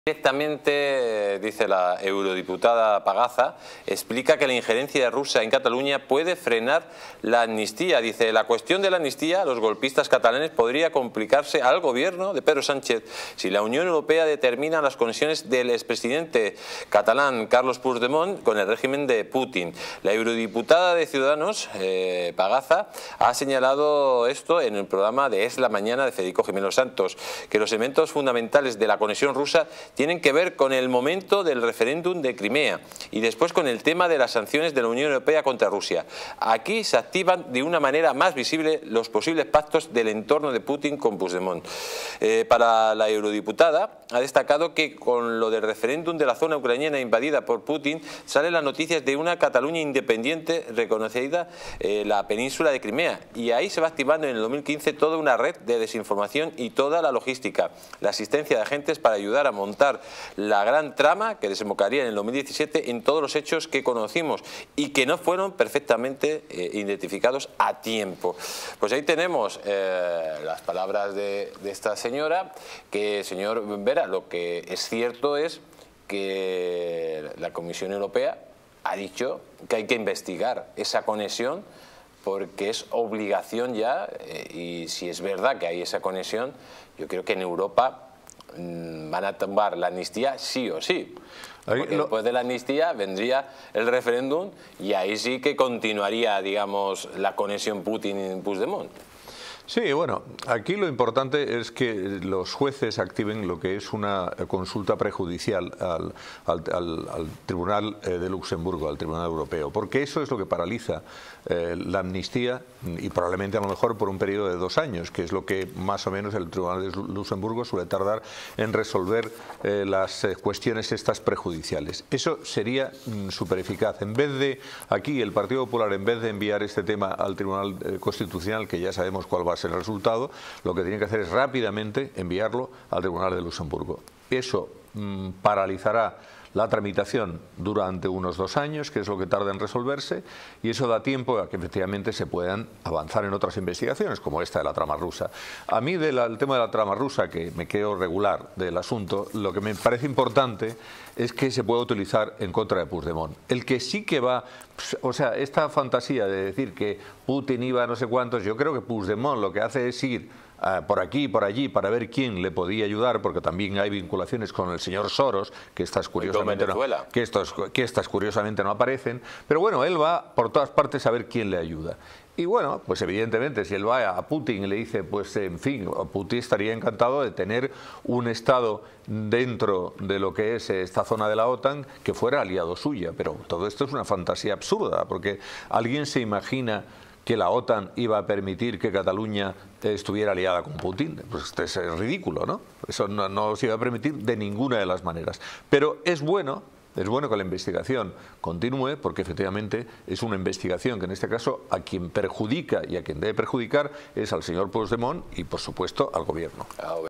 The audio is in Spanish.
Directamente, dice la eurodiputada Pagaza, explica que la injerencia de Rusia en Cataluña puede frenar la amnistía. Dice, la cuestión de la amnistía a los golpistas catalanes podría complicarse al gobierno de Pedro Sánchez si la Unión Europea determina las conexiones del expresidente catalán Carles Puigdemont con el régimen de Putin. La eurodiputada de Ciudadanos, Pagaza, ha señalado esto en el programa de Es la Mañana de Federico Jiménez Santos, que los elementos fundamentales de la conexión rusa tienen que ver con el momento del referéndum de Crimea y después con el tema de las sanciones de la Unión Europea contra Rusia. Aquí se activan de una manera más visible los posibles pactos del entorno de Putin con Puigdemont. Para la eurodiputada ha destacado que con lo del referéndum de la zona ucraniana invadida por Putin salen las noticias de una Cataluña independiente reconocida la península de Crimea, y ahí se va activando en el 2015 toda una red de desinformación y toda la logística, la asistencia de agentes para ayudar a montar la gran trama que desembocaría en el 2017 en todos los hechos que conocimos y que no fueron perfectamente identificados a tiempo. Pues ahí tenemos las palabras de esta señora, que, señor Vera, lo que es cierto es que la Comisión Europea ha dicho que hay que investigar esa conexión porque es obligación ya, y si es verdad que hay esa conexión, yo creo que en Europa van a tumbar la amnistía sí o sí. Porque después de la amnistía vendría el referéndum y ahí sí que continuaría, digamos, la conexión Putin-Puigdemont. Sí, bueno, aquí lo importante es que los jueces activen lo que es una consulta prejudicial al Tribunal de Luxemburgo, al Tribunal Europeo, porque eso es lo que paraliza la amnistía, y probablemente a lo mejor por un periodo de 2 años, que es lo que más o menos el Tribunal de Luxemburgo suele tardar en resolver las cuestiones estas prejudiciales. Eso sería súper eficaz. En vez de, aquí el Partido Popular, en vez de enviar este tema al Tribunal Constitucional, que ya sabemos cuál va a ser el resultado, lo que tiene que hacer es rápidamente enviarlo al Tribunal de Luxemburgo. Eso paralizará la tramitación durante unos 2 años, que es lo que tarda en resolverse, y eso da tiempo a que efectivamente se puedan avanzar en otras investigaciones, como esta de la trama rusa. A mí el tema de la trama rusa, que me quedo regular del asunto, lo que me parece importante es que se pueda utilizar en contra de Puigdemont. El que sí que va, o sea, esta fantasía de decir que Putin iba a no sé cuántos, yo creo que Puigdemont lo que hace es ir por aquí y por allí para ver quién le podía ayudar, porque también hay vinculaciones con el señor Soros, que estas curiosamente no aparecen, pero bueno, él va por todas partes a ver quién le ayuda. Y bueno, pues evidentemente si él va a Putin y le dice, pues en fin, Putin estaría encantado de tener un Estado dentro de lo que es esta zona de la OTAN que fuera aliado suya, pero todo esto es una fantasía absurda, porque alguien se imagina que la OTAN iba a permitir que Cataluña estuviera aliada con Putin. Pues esto es ridículo, ¿no? Eso no se iba a permitir de ninguna de las maneras. Pero es bueno que la investigación continúe, porque efectivamente es una investigación que en este caso a quien perjudica y a quien debe perjudicar es al señor Puigdemont y por supuesto al gobierno.